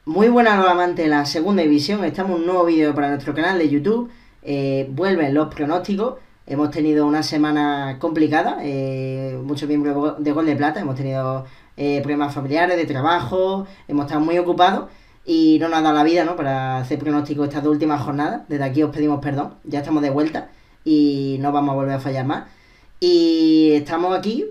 Muy buenas nuevamente en la segunda división. Estamos en un nuevo vídeo para nuestro canal de YouTube. Vuelven los pronósticos. Hemos tenido una semana complicada. Muchos miembros de Gol de Plata. Hemos tenido problemas familiares, de trabajo. Hemos estado muy ocupados. Y no nos ha dado la vida, ¿no?, para hacer pronósticos estas dos últimas jornadas. Desde aquí os pedimos perdón. Ya estamos de vuelta. Y no vamos a volver a fallar más. Y estamos aquí,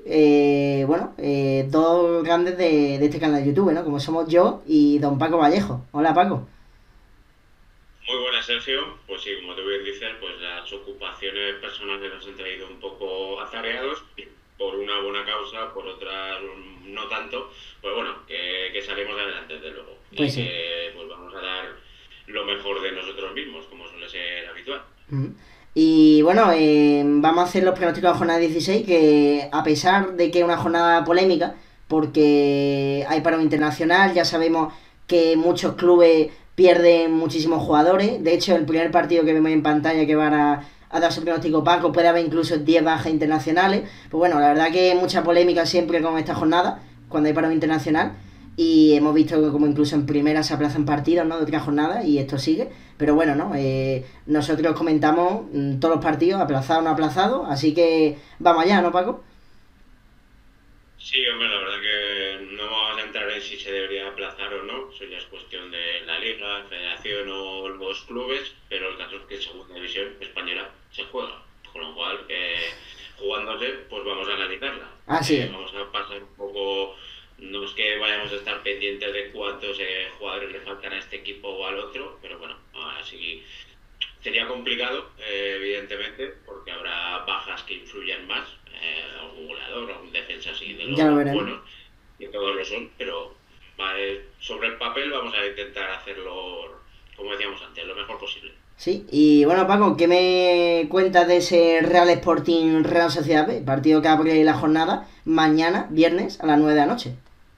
dos grandes de este canal de YouTube, ¿no? Como somos yo y don Paco Vallejo. Hola, Paco. Muy buenas, Sergio. Pues sí, como tú bien dices, pues las ocupaciones personales nos han traído un poco atareados, y por una buena causa, por otra no tanto. Pues bueno, que salimos adelante, desde luego, Pues y sí. que pues vamos a dar lo mejor de nosotros mismos, como suele ser habitual. Mm. Y bueno, vamos a hacer los pronósticos de la jornada 16, que a pesar de que es una jornada polémica, porque hay paro internacional, ya sabemos que muchos clubes pierden muchísimos jugadores. De hecho, el primer partido que vemos en pantalla que van a dar su pronóstico Paco puede haber incluso 10 bajas internacionales. Pues bueno, la verdad que hay mucha polémica siempre con esta jornada, cuando hay paro internacional. Y hemos visto que como incluso en primera se aplazan partidos, ¿no?, de otra jornada, y esto sigue. Pero bueno, ¿no? Nosotros comentamos todos los partidos, aplazados o no aplazados, así que vamos allá, ¿no, Paco? Sí, hombre, la verdad que no vamos a entrar en si se debería aplazar o no, eso ya es cuestión de la Liga, la Federación o los clubes, pero el caso es que Segunda División Española se juega, con lo cual, jugándose, pues vamos a analizarla. Así es. Vamos a pasar un poco, no es que vayamos a estar pendientes de cuántos jugadores le faltan a este equipo o al otro, pero bueno, así sería complicado, evidentemente, porque habrá bajas que influyan más, algún goleador, algún defensa así de Ya lo los veremos. buenos, que todos lo son, pero sobre el papel vamos a intentar hacerlo, como decíamos antes, lo mejor posible. Sí, y bueno, Paco, ¿qué me cuentas de ese Real Sporting Real Sociedad B? Partido que abre la jornada mañana, viernes, a las 9 de la noche.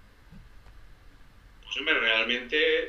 Pues hombre, realmente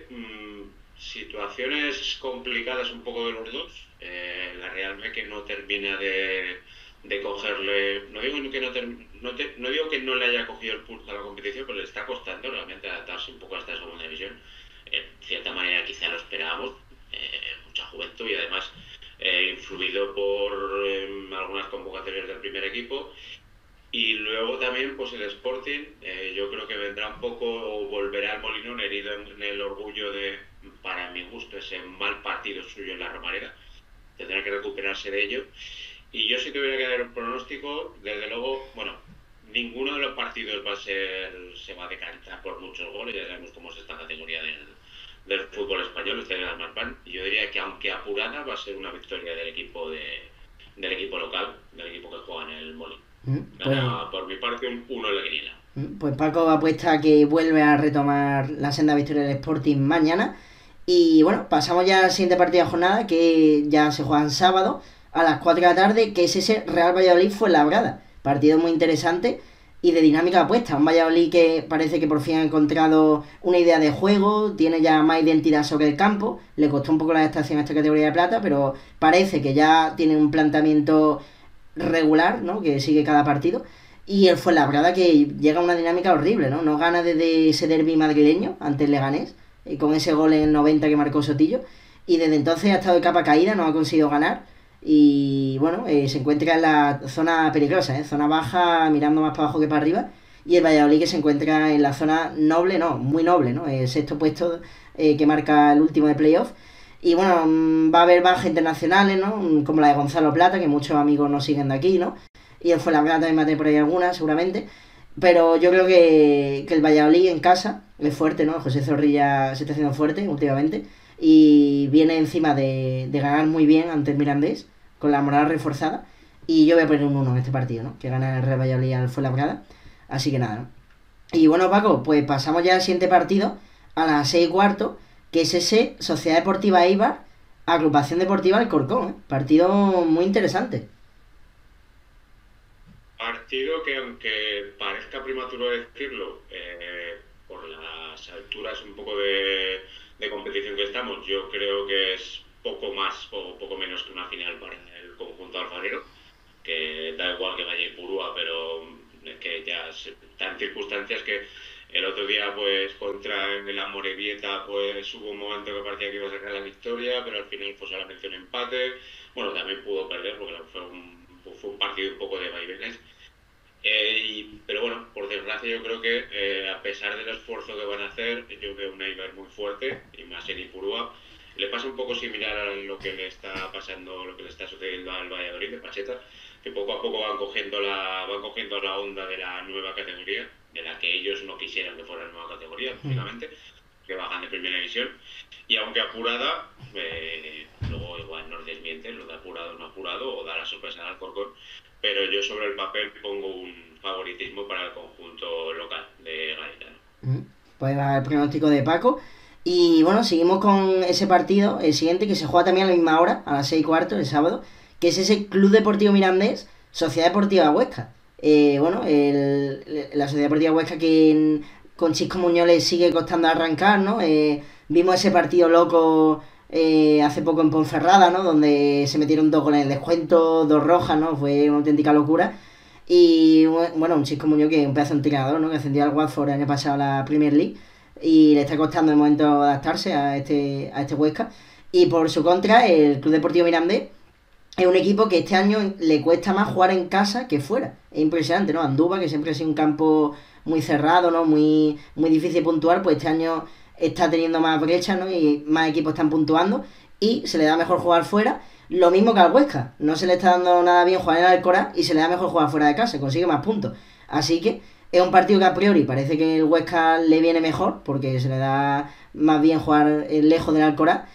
situaciones complicadas un poco de los dos. La Real me que no termina de cogerle. No digo que no digo que no le haya cogido el pulso a la competición, pero le está costando realmente adaptarse un poco a esta segunda división. En cierta manera quizá lo esperábamos. Mucha juventud y además influido por algunas convocatorias del primer equipo. Y luego también, pues el Sporting, yo creo que vendrá un poco, o volverá al Molinón herido en el orgullo de, para mi gusto, ese mal partido suyo en la Romareda. Tendrá que recuperarse de ello. Y yo, si tuviera que dar un pronóstico, desde luego, bueno, ninguno de los partidos se va a decantar por muchos goles. Ya sabemos cómo es esta categoría del fútbol español, este es el pan. Y yo diría que, aunque apurada, va a ser una victoria del equipo local, del equipo que juega en el Molino. Pues, Gana, por mi parte, un 1 en la quiniela. pues Paco apuesta a que vuelve a retomar la senda victoria del Sporting mañana. Y bueno, pasamos ya al siguiente partido de jornada, que ya se juega en sábado a las 4 de la tarde, que es ese Real Valladolid Fuenlabrada. Partido muy interesante y de dinámica apuesta. Un Valladolid que parece que por fin ha encontrado una idea de juego, tiene ya más identidad sobre el campo. Le costó un poco la adaptación a esta categoría de plata, pero parece que ya tiene un planteamiento regular, ¿no?, que sigue cada partido. Y el Fuenlabrada que llega a una dinámica horrible, ¿no? No gana desde ese derbi madrileño ante el Leganés, con ese gol en el 90 que marcó Sotillo. Y desde entonces ha estado de capa caída, no ha conseguido ganar. Y bueno, se encuentra en la zona peligrosa, zona baja, mirando más para abajo que para arriba. Y el Valladolid que se encuentra en la zona noble, no, muy noble, ¿no? El sexto puesto que marca el último de playoff. Y bueno, va a haber bajas internacionales, ¿no? Como la de Gonzalo Plata, que muchos amigos nos siguen de aquí, ¿no? Y el Fuenlabrada también va a tener por ahí algunas, seguramente. Pero yo creo que el Valladolid en casa es fuerte, ¿no? José Zorrilla se está haciendo fuerte últimamente. Y viene encima de ganar muy bien ante el Mirandés, con la moral reforzada. Y yo voy a poner un 1 en este partido, ¿no? Que gana el Real Valladolid al Fuenlabrada. Así que nada, ¿no? Y bueno, Paco, pues pasamos ya al siguiente partido, a las 6 y cuarto, que es ese Sociedad Deportiva Eibar, Agrupación Deportiva Alcorcón, ¿eh? Partido muy interesante. Partido que, aunque parezca prematuro decirlo, por las alturas un poco de competición que estamos, yo creo que es poco más o poco menos que una final para el conjunto alfarero, que da igual que vaya Ipurúa, pero es que ya están circunstancias que El otro día, pues, contra el Amorebieta, pues hubo un momento que parecía que iba a sacar la victoria, pero al final fue solamente un empate. Bueno, también pudo perder porque fue un partido un poco de vaivenes. Pero bueno, por desgracia yo creo que a pesar del esfuerzo que van a hacer, yo veo un Eibar muy fuerte, y más en Ipurúa. Le pasa un poco similar a lo que le está pasando, lo que le está sucediendo al Valladolid de Pacheta, que poco a poco van cogiendo la onda de la nueva categoría, de la que ellos no quisieran que fuera la nueva categoría, lógicamente, que bajan de primera división. Y aunque apurada, luego igual nos desmienten lo de apurado o no apurado, o da la sorpresa al Alcorcón, pero yo sobre el papel pongo un favoritismo para el conjunto local de Gaetano. Pues va el pronóstico de Paco. Y bueno, seguimos con ese partido, el siguiente, que se juega también a la misma hora, a las 6:15, el sábado, que es ese Club Deportivo Mirandés, Sociedad Deportiva Huesca. Bueno, la Sociedad Deportiva Huesca que con Chisco Muñoz le sigue costando arrancar, ¿no? Vimos ese partido loco hace poco en Ponferrada, ¿no? Donde se metieron 2 goles en el descuento, 2 rojas, ¿no? Fue una auténtica locura. Y bueno, un Chisco Muñoz que es un pedazo de entrenador, ¿no? Que ascendió al Watford el año pasado a la Premier League y le está costando de momento adaptarse a este Huesca. Y por su contra, el Club Deportivo Mirandés es un equipo que este año le cuesta más jugar en casa que fuera. Es impresionante, ¿no? Andúba, que siempre ha sido un campo muy cerrado, ¿no? Muy, muy difícil de puntuar, pues este año está teniendo más brechas, ¿no? Y más equipos están puntuando y se le da mejor jugar fuera. Lo mismo que al Huesca, no se le está dando nada bien jugar en el Alcoraz y se le da mejor jugar fuera de casa, consigue más puntos. Así que es un partido que a priori parece que el Huesca le viene mejor, porque se le da más bien jugar lejos del Alcoraz.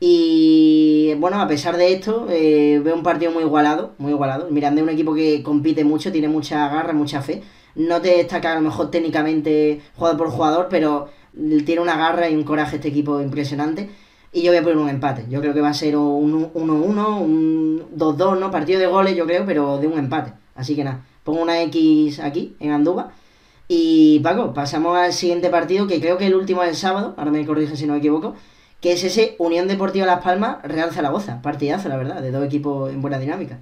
Y bueno, a pesar de esto, veo un partido muy igualado, muy igualado. El Mirandés es un equipo que compite mucho, tiene mucha garra, mucha fe. No te destaca a lo mejor técnicamente jugador por jugador, pero tiene una garra y un coraje este equipo impresionante. Y yo voy a poner un empate. Yo creo que va a ser un 1-1, un 2-2, ¿no? Partido de goles, yo creo, pero de un empate. Así que nada, pongo una X aquí, en Andúba. Y Paco, pasamos al siguiente partido, que creo que el último es el sábado, ahora me corrige si no me equivoco, que es ese Unión Deportiva Las Palmas, Real Zaragoza. Partidazo, la verdad, de dos equipos en buena dinámica.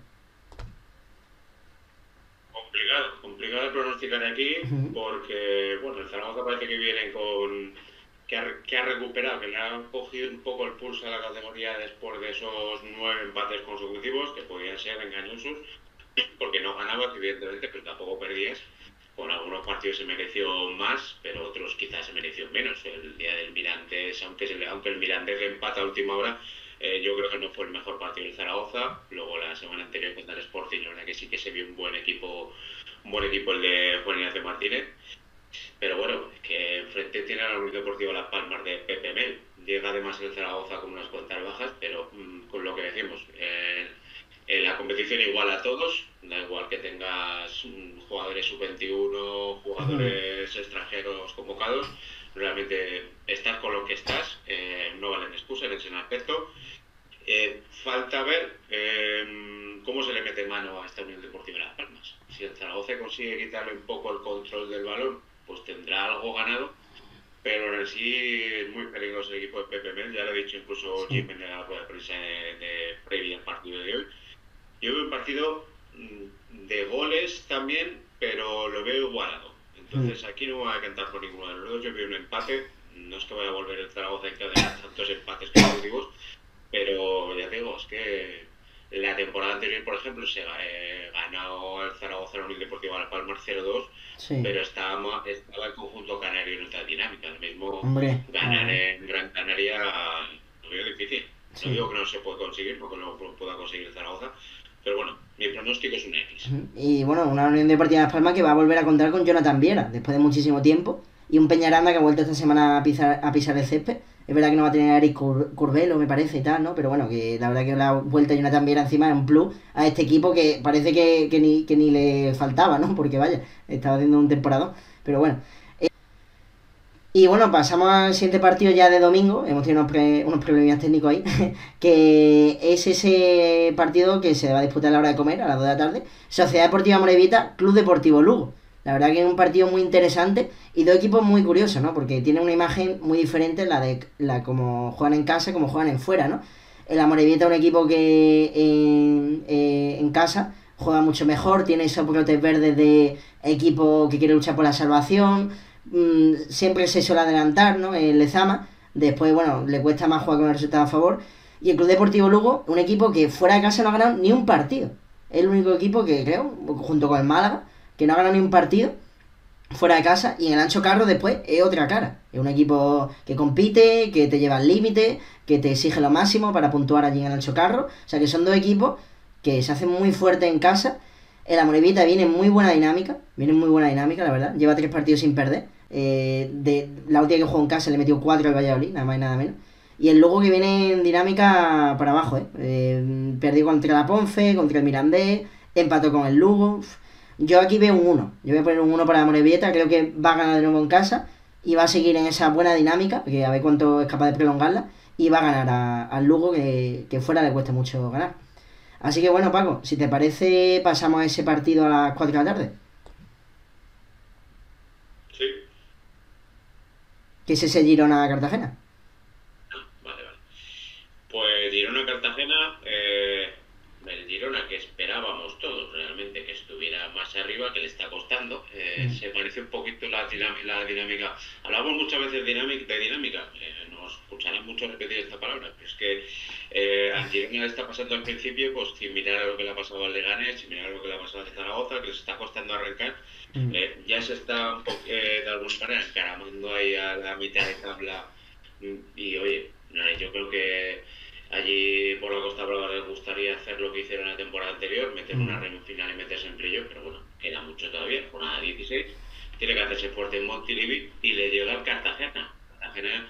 Complicado pronosticar aquí, porque bueno, el Zaragoza parece que viene que ha recuperado, que le ha cogido un poco el pulso a la categoría después de esos 9 empates consecutivos, que podían ser engañosos, porque no ganabas, evidentemente, pero tampoco perdías. Con algunos partidos se mereció más, pero otros quizás se mereció menos. El día del Mirandés, aunque el Mirandés le empata a última hora, yo creo que no fue el mejor partido del Zaragoza. Luego la semana anterior contra el Sporting, la verdad que sí que se vio un buen equipo el de Juan Ignacio Martínez. Pero bueno, es que enfrente tiene a la Unión Deportiva Las Palmas de Pepe Mel. Llega además el Zaragoza con unas cuantas bajas, pero con lo que decimos, en la competición igual a todos, da igual que tengas jugadores sub-21, jugadores extranjeros convocados, realmente estás con lo que estás, no valen excusas en ese aspecto. Falta ver cómo se le mete mano a esta Unión Deportiva Las Palmas. Si el Zaragoza consigue quitarle un poco el control del balón, pues tendrá algo ganado, pero en sí es muy peligroso el equipo de Pepe Mel, ya lo ha dicho incluso Jim en la rueda de prensa de previa al partido de hoy. Yo veo un partido de goles también, pero lo veo igualado. Entonces aquí no voy a cantar por ninguno de los dos. Yo veo un empate. No es que vaya a volver el Zaragoza a encadenar tantos empates consecutivos, pero ya te digo, es que la temporada anterior, por ejemplo, se ganó el Zaragoza a la Unión Deportiva Las Palmas 0-2, pero estaba el conjunto canario en otra dinámica. Lo mismo, ganar en Gran Canaria lo veo difícil. No digo que no se puede conseguir, porque no lo pueda conseguir el Zaragoza, pero bueno, mi pronóstico es un X. Y bueno, una Unión Deportiva Las Palmas que va a volver a contar con Jonathan Viera después de muchísimo tiempo, y un Peñaranda que ha vuelto esta semana a pisar el césped. Es verdad que no va a tener a Eric Curbelo, me parece, y tal, ¿no? Pero bueno, que la verdad que la vuelta de Jonathan Viera encima es un plus a este equipo que parece que ni le faltaba, ¿no? Porque vaya, estaba haciendo un temporadón. Pero bueno. Y bueno, pasamos al siguiente partido ya de domingo. Hemos tenido unos problemas técnicos ahí. Que es ese partido que se va a disputar a la hora de comer, a las 2 de la tarde. Sociedad Deportiva Amorebieta, Club Deportivo Lugo. La verdad que es un partido muy interesante y dos equipos muy curiosos, ¿no? Porque tienen una imagen muy diferente, la como juegan en casa como juegan en fuera, ¿no? El Amorebieta es un equipo que en casa juega mucho mejor, tiene esos brotes verdes de equipo que quiere luchar por la salvación, siempre se suele adelantar, ¿no? El Lezama. Después, bueno, le cuesta más jugar con el resultado a favor. Y el Club Deportivo Lugo, un equipo que fuera de casa no ha ganado ni un partido. Es el único equipo que creo, junto con el Málaga, que no ha ganado ni un partido fuera de casa. Y en el Ancho Carro después es otra cara. Es un equipo que compite, que te lleva al límite, que te exige lo máximo para puntuar allí en el Ancho Carro. O sea que son dos equipos que se hacen muy fuertes en casa. El Amorebieta viene en muy buena dinámica, la verdad. Lleva 3 partidos sin perder. De la última que jugó en casa le metió 4 al Valladolid, nada más y nada menos. Y el Lugo que viene en dinámica para abajo, perdió contra la Ponce, contra el Mirandés, empató con el Lugo. Yo aquí veo un 1. Yo voy a poner un 1 para la Morevieta. Creo que va a ganar de nuevo en casa y va a seguir en esa buena dinámica, que a ver cuánto es capaz de prolongarla. Y va a ganar al Lugo, que fuera le cuesta mucho ganar. Así que bueno, Paco, si te parece, pasamos a ese partido a las 4 de la tarde. Sí. Que es ese Girona-Cartagena. Vale, vale. Pues Girona-Cartagena, el Girona que esperábamos todos realmente que estuviera más arriba, que le está costando, se parece un poquito la dinámica. Hablamos muchas veces de dinámica, nos escucharán mucho repetir esta palabra, pero es que al Girona le está pasando al principio, pues sin mirar a lo que le ha pasado al Leganés, sin mirar a lo que le ha pasado al Zaragoza, que les está costando arrancar, ya se está de alguna manera encaramando ahí a la mitad de tabla. Y oye, yo creo que allí por la Costa Brava les gustaría hacer lo que hicieron la temporada anterior, meter una reunión final y meterse en playoff, pero bueno, queda mucho todavía, jornada 16, tiene que hacerse fuerte en Montilivi y le llega al Cartagena. Cartagena,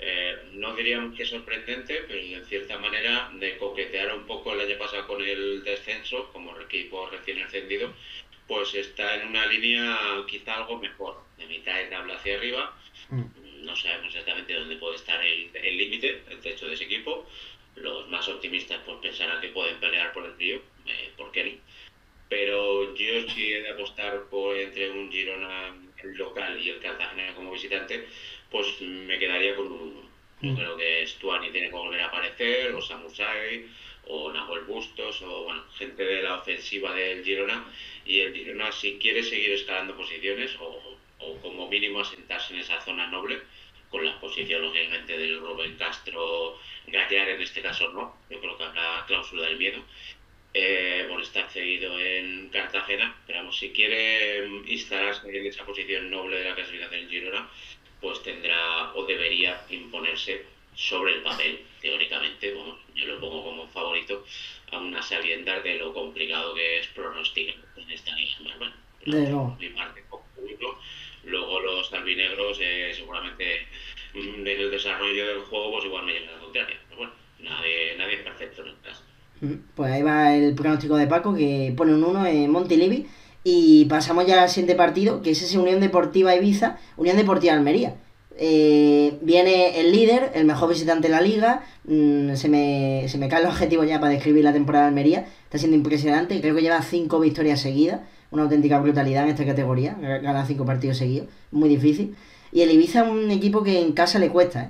no diríamos que sorprendente, pero en cierta manera de coquetear un poco el año pasado con el descenso, como equipo recién ascendido, pues está en una línea quizá algo mejor, de mitad de tabla hacia arriba. No sabemos exactamente dónde puede estar el límite, el techo de ese equipo. Los más optimistas pues pensarán que pueden pelear por el trío, ¿por qué no? Pero yo sí he de apostar por entre un Girona local y el Cartagena como visitante, pues me quedaría con un 1. Yo creo que Stuani tiene que volver a aparecer, o Samusai, o Nahuel Bustos, o bueno, gente de la ofensiva del Girona, y el Girona si quiere seguir escalando posiciones, o como mínimo asentarse en esa zona noble, con la posición lógicamente del Rubén Castro gatear en este caso no, yo creo que habrá cláusula del miedo, por estar cedido en Cartagena, pero vamos, si quiere instalarse en esa posición noble de la clasificación en Girona, pues tendrá o debería imponerse sobre el papel, teóricamente, bueno, yo lo pongo como favorito, a unas sabiendas de lo complicado que es pronosticar en esta liga. Bueno, pero mi parte poco público. Luego los albinegros seguramente en el desarrollo del juego pues igual me llevan a la contraria, pero bueno, nadie es perfecto en el caso. Pues ahí va el pronóstico de Paco, que pone un 1 en Montilivi. Y pasamos ya al siguiente partido, que es ese Unión Deportiva Ibiza, Unión Deportiva Almería. Viene el líder, el mejor visitante de la liga. Se me caen los objetivos ya para describir la temporada de Almería. Está siendo impresionante, creo que lleva 5 victorias seguidas. Una auténtica brutalidad en esta categoría. Gana 5 partidos seguidos, muy difícil. Y el Ibiza es un equipo que en casa le cuesta,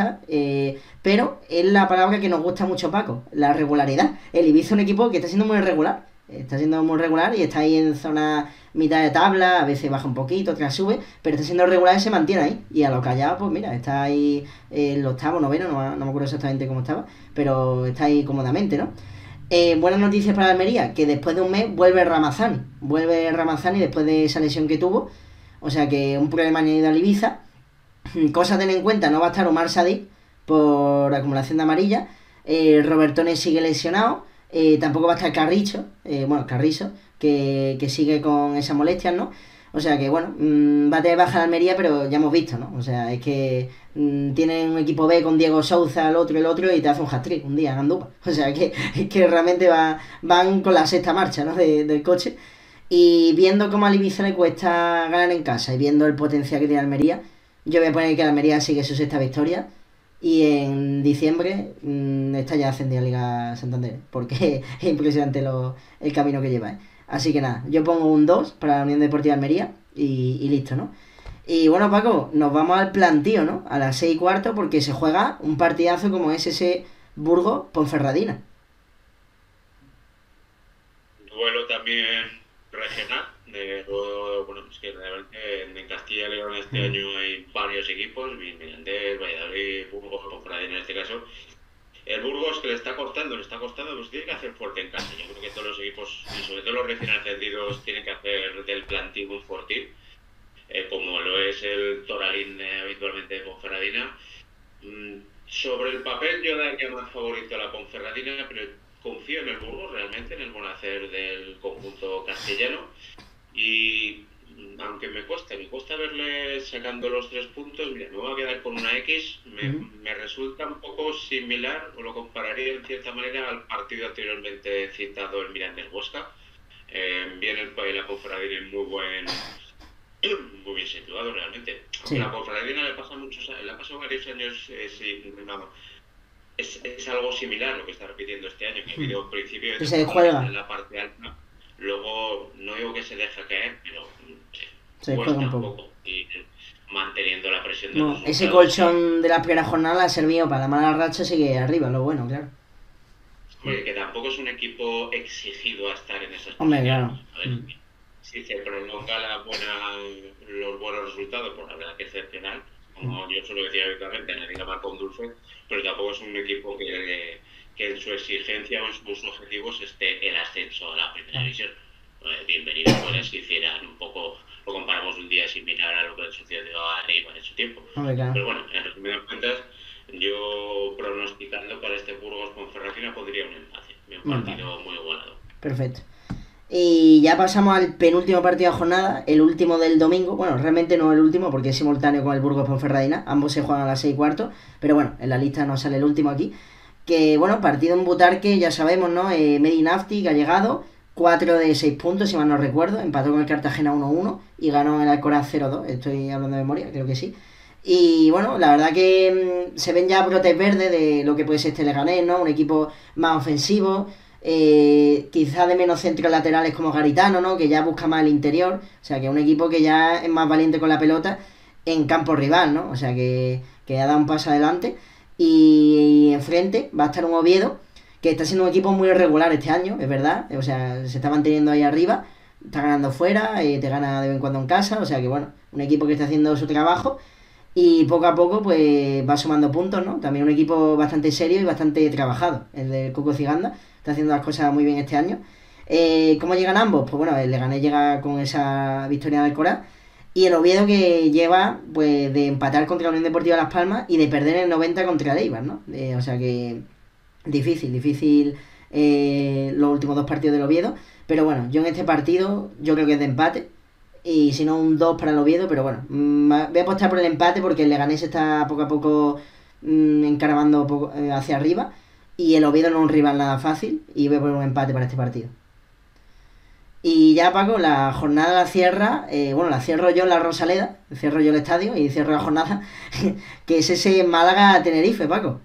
pero es la palabra que nos gusta mucho, Paco, la regularidad. El Ibiza es un equipo que está siendo muy irregular. Está siendo muy regular y está ahí en zona mitad de tabla, a veces baja un poquito, otras sube, pero está siendo regular y se mantiene ahí. Y a lo callado, pues mira, está ahí el octavo, noveno, no me acuerdo exactamente cómo estaba, pero está ahí cómodamente, ¿no? Buenas noticias para Almería, que después de un mes vuelve Ramazani después de esa lesión que tuvo, o sea que un problema añadido al Ibiza. Cosa a tener en cuenta, no va a estar Omar Sadik por acumulación de amarilla, Robertone sigue lesionado. Tampoco va a estar Carrizo, que sigue con esas molestias, ¿no? O sea que, bueno, va a tener baja la Almería, pero ya hemos visto, ¿no? O sea, es que tienen un equipo B con Diego Souza, el otro, y te hace un hat-trick un día en Andúba. O sea, que realmente van con la sexta marcha, ¿no? Del coche. Y viendo cómo a Ibiza le cuesta ganar en casa y viendo el potencial que tiene Almería, yo voy a poner que Almería sigue su sexta victoria. Y en diciembre está ya ascendida a Liga Santander, porque es impresionante el camino que lleva. Así que nada, yo pongo un 2 para la Unión Deportiva Almería y listo, ¿no? Y bueno, Paco, nos vamos al plantío, ¿no? A las 6:15, porque se juega un partidazo como es ese Burgos-Ponferradina. Duelo también regional de Bueno, es que realmente en Castilla y León este año hay varios equipos, Mirandés, Valladolid, Burgos, Ponferradina en este caso. El Burgos que le está costando, pues tiene que hacer fuerte en casa. Yo creo que todos los equipos, y sobre todo los recién ascendidos, tienen que hacer del plantín un fortín, como lo es el Toralín habitualmente de Ponferradina. Sobre el papel yo daría más favorito a la Ponferradina, pero confío en el Burgos realmente, en el buen hacer del conjunto castellano. Y aunque me cuesta verle sacando los 3 puntos, mira, me voy a quedar con una X, me resulta un poco similar, o lo compararía en cierta manera al partido anteriormente citado, el Mirandés-Huesca. Viene la Ponferradina muy bien situado realmente. Sí. La Ponferradina le ha pasado varios años, es algo similar lo que está repitiendo este año, que ha habido principio de se juega en la parte alta, luego no digo que se deja caer, pero se juega un poco. Y manteniendo la presión de no, los resultados. Ese colchón de la primera jornada ha servido para la mala racha, sigue arriba, lo bueno, claro. Hombre, que tampoco es un equipo exigido a estar en esas Hombre, posiciones. claro. A ver, si se prolonga los buenos resultados, pues la verdad que es excepcional, como yo suelo decir habitualmente, en la Liga marca un dulce, pero tampoco es un equipo que en su exigencia o en sus objetivos esté el ascenso a la primera división. Bienvenido fuera si hicieran un poco, lo comparamos un día similar a lo que sucedió a Eibar en su tiempo. Hombre, claro. Pero bueno, en resumidas cuentas, yo pronosticando para este Burgos Ponferradina pondría un empate, un partido muy igualado. Perfecto. Y ya pasamos al penúltimo partido de jornada, el último del domingo. Bueno, realmente no el último porque es simultáneo con el Burgos Ponferradina. Ambos se juegan a las 6:15. Pero bueno, en la lista no sale el último aquí. Que bueno, partido en Butarque, ya sabemos, ¿no? Medinafti, que ha llegado. 4 de 6 puntos, si mal no recuerdo. Empató con el Cartagena 1-1 y ganó el Alcoraz 0-2. Estoy hablando de memoria, creo que sí. Y bueno, la verdad que se ven ya brotes verdes de lo que puede ser este Leganés, ¿no? Un equipo más ofensivo. Quizá de menos centros laterales como Garitano, ¿no? Que ya busca más el interior, o sea que un equipo que ya es más valiente con la pelota en campo rival, ¿no? O sea que ha dado un paso adelante. Y enfrente va a estar un Oviedo que está siendo un equipo muy irregular este año, es verdad, o sea, se está manteniendo ahí arriba, está ganando fuera, te gana de vez en cuando en casa, o sea que bueno, un equipo que está haciendo su trabajo y poco a poco pues va sumando puntos, ¿no? También un equipo bastante serio y bastante trabajado, el del Coco Ciganda. Está haciendo las cosas muy bien este año. ¿Cómo llegan ambos? Pues bueno, el Leganés llega con esa victoria del Alcoraz y el Oviedo que lleva pues de empatar contra la Unión Deportiva Las Palmas y de perder en el 90 contra el Eibar, ¿no? O sea que difícil los últimos 2 partidos del Oviedo, pero bueno, yo en este partido yo creo que es de empate y si no un 2 para el Oviedo, pero bueno, voy a apostar por el empate porque el Leganés está poco a poco encaravando hacia arriba. Y el Oviedo no es un rival nada fácil y voy a poner un empate para este partido. Y ya, Paco, la jornada la cierra, la cierro yo en la Rosaleda, cierro yo el estadio y cierro la jornada, que es ese Málaga-Tenerife, Paco.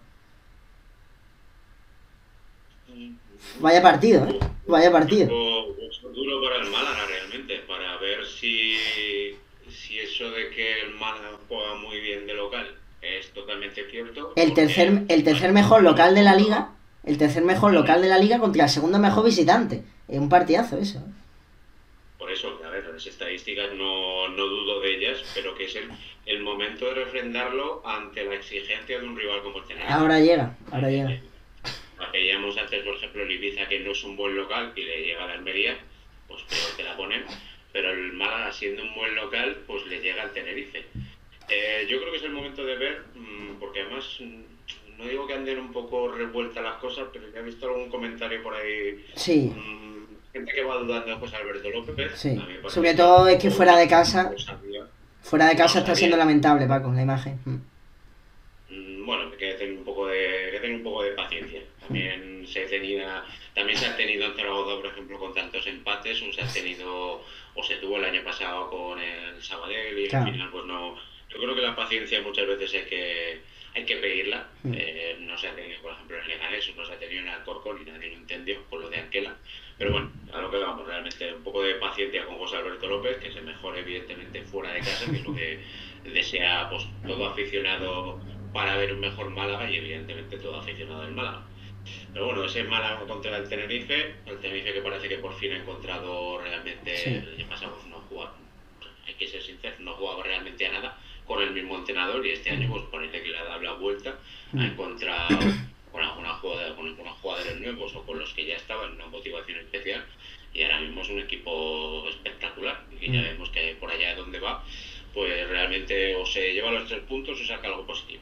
Vaya partido, ¿eh? Vaya partido. Duro para el Málaga realmente, para ver si eso de que el Málaga juega muy bien de local es totalmente cierto. El tercer mejor local de la liga. El tercer mejor local de la liga contra el segundo mejor visitante. Es un partidazo eso. Por eso, a ver, las estadísticas no dudo de ellas, pero que es el momento de refrendarlo ante la exigencia de un rival como el Tenerife. Ahora llega. Veíamos antes, por ejemplo, el Ibiza, que no es un buen local y le llega a la Almería, pues peor que la ponen. Pero el Málaga, siendo un buen local, pues le llega al Tenerife. Yo creo que es el momento de ver, porque además no digo que anden un poco revueltas las cosas, pero ya he visto algún comentario por ahí. Sí. Gente que va dudando de José Alberto López. Sí. Sobre todo es que fuera de casa está siendo lamentable, Paco, la imagen. Bueno, que tener un poco de paciencia. También se ha tenido en Zaragoza, por ejemplo, con tantos empates, se tuvo el año pasado con el Sabadell y al final pues no. Yo creo que la paciencia muchas veces hay que pedirla. No se ha tenido, por ejemplo, en el Leganés, no se ha tenido en el Alcorcón y nadie lo entendió con lo de Anquela. Pero bueno, a lo que vamos, realmente un poco de paciencia con José Alberto López, que se mejore evidentemente fuera de casa, que es lo que desea pues todo aficionado para ver un mejor Málaga y evidentemente todo aficionado del Málaga. Pero bueno, ese Málaga contra el Tenerife que parece que por fin ha encontrado realmente, Sí. el año pasado pues, no jugaba, hay que ser sincero, no jugaba realmente a nada con el mismo entrenador y este año Mm, pues parece que le ha dado la vuelta, ha mm, encontrado con algunos jugadores nuevos o con los que ya estaban una motivación especial y ahora mismo es un equipo espectacular y que ya mm. vemos que por allá donde va pues realmente o se lleva los 3 puntos o saca algo positivo.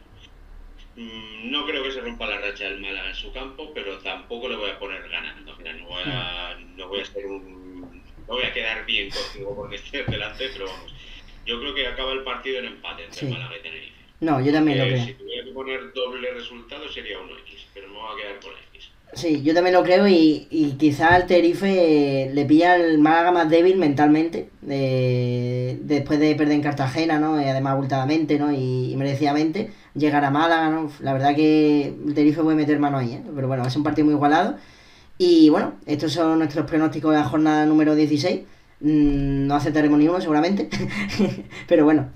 No creo que se rompa la racha del Málaga en su campo, pero tampoco le voy a poner ganando. Mira, Mm. no voy a ser no voy a quedar bien contigo porque estés delante, pero vamos. Yo creo que acaba el partido en empate entre Sí. Málaga y Tenerife. No, yo también lo Aunque creo. si tuviera que poner doble resultado sería 1x, pero me voy a quedar con la X. Sí, yo también lo creo y quizá al Tenerife le pilla el Málaga más débil mentalmente después de perder en Cartagena, ¿no? Y además abultadamente, ¿no? Y merecidamente llegar a Málaga, ¿no? La verdad que el Tenerife puede meter mano ahí, ¿eh? Pero bueno, es un partido muy igualado. Y bueno, estos son nuestros pronósticos de la jornada número 16. No aceptaremos ni uno seguramente. Pero bueno,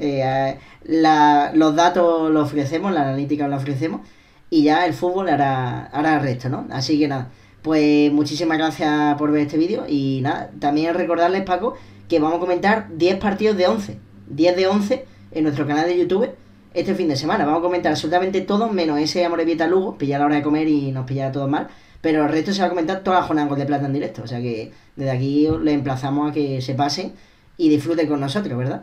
los datos los ofrecemos, la analítica la ofrecemos. Y ya el fútbol hará el resto, ¿no? Así que nada, pues muchísimas gracias por ver este vídeo. Y nada, también recordarles, Paco, que vamos a comentar 10 partidos de 11. 10 de 11 en nuestro canal de YouTube este fin de semana. Vamos a comentar absolutamente todo, menos ese Amorebieta Lugo, pillar la hora de comer y nos pillará todo mal. Pero el resto se va a comentar toda la jornada en Gol de Plata en directo. O sea que desde aquí le emplazamos a que se pasen y disfruten con nosotros, ¿verdad?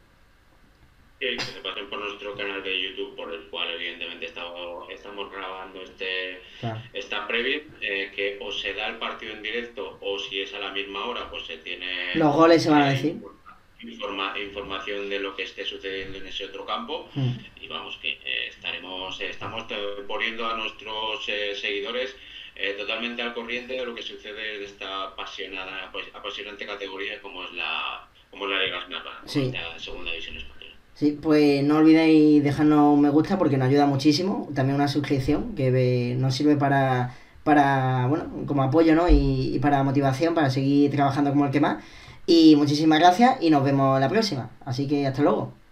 Que se pasen por nuestro canal de YouTube, por el cual evidentemente estamos grabando Claro. esta previa, que o se da el partido en directo o si es a la misma hora, pues se tiene Los goles se van a decir. información de lo que esté sucediendo en ese otro campo Mm. y vamos que estamos poniendo a nuestros seguidores totalmente al corriente de lo que sucede en esta apasionante categoría como es la Liga Smartbank, como es Sí. la segunda división española. Sí, pues no olvidéis dejarnos un me gusta porque nos ayuda muchísimo. También una suscripción que nos sirve para, bueno, como apoyo, ¿no? Y para motivación, para seguir trabajando como el que más. Y muchísimas gracias y nos vemos la próxima. Así que hasta luego.